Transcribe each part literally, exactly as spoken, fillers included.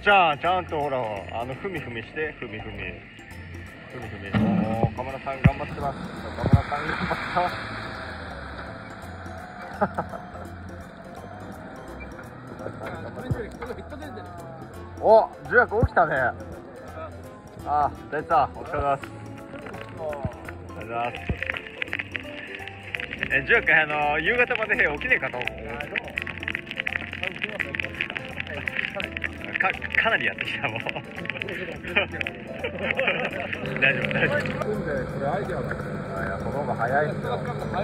ちゃんちゃんとほらあのふみふみしてふみふみふみふみ。おお、岡村さん頑張ってます。岡村さん頑張ってますお、重役起きたね。あ、大地さんお疲れ様です。ありがとうございます。え、重役あの夕方まで起きねえかと思う。か, かなりやってきたもん。大丈夫大丈夫。これアイデアだ。いや、その方が早いですよ。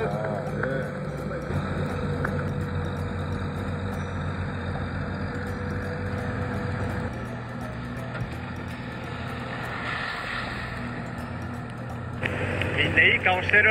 みんないい顔してる。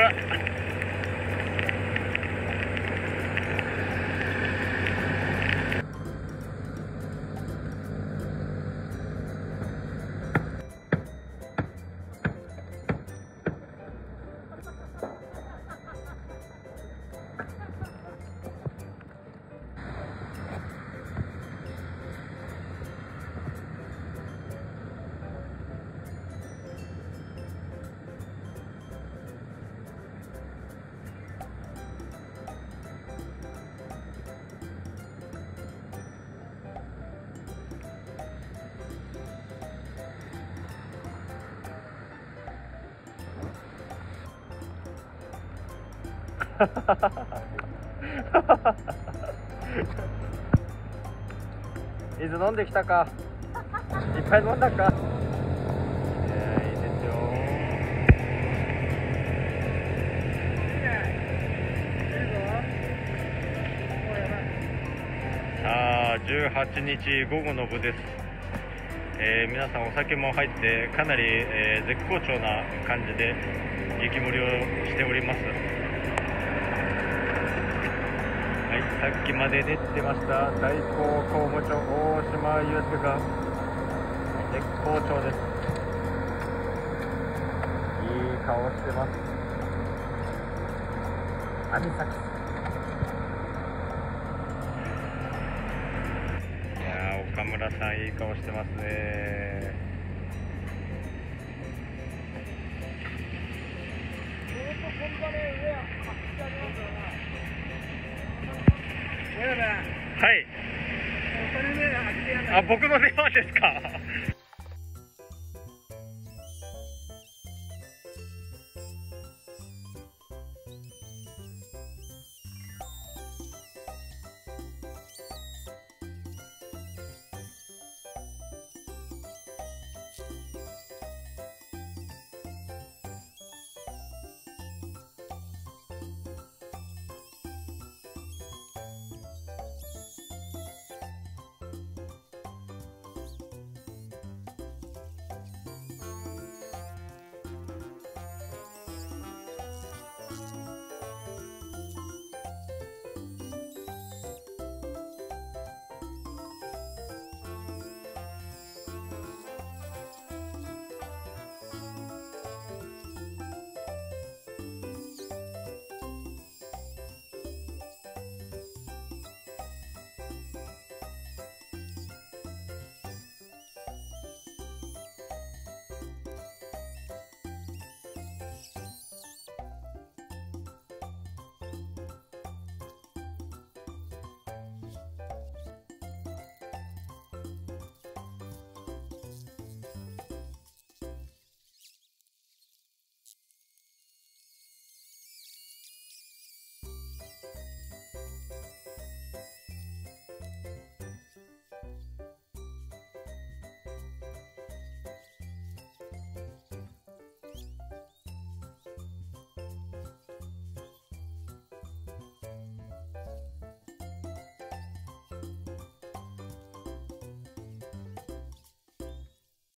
水飲んできたか。いっぱい飲んだか。えー、いいですよ。さあじゅうはちにち午後の部です。えー、皆さんお酒も入ってかなり、えー、絶好調な感じで雪盛りをしております。はい、さっきまで出てました代行工務長大島祐介が絶好調です。いい顔してます。アニサキス。いやー、岡村さんいい顔してますね。はい。あ、僕の出番ですか。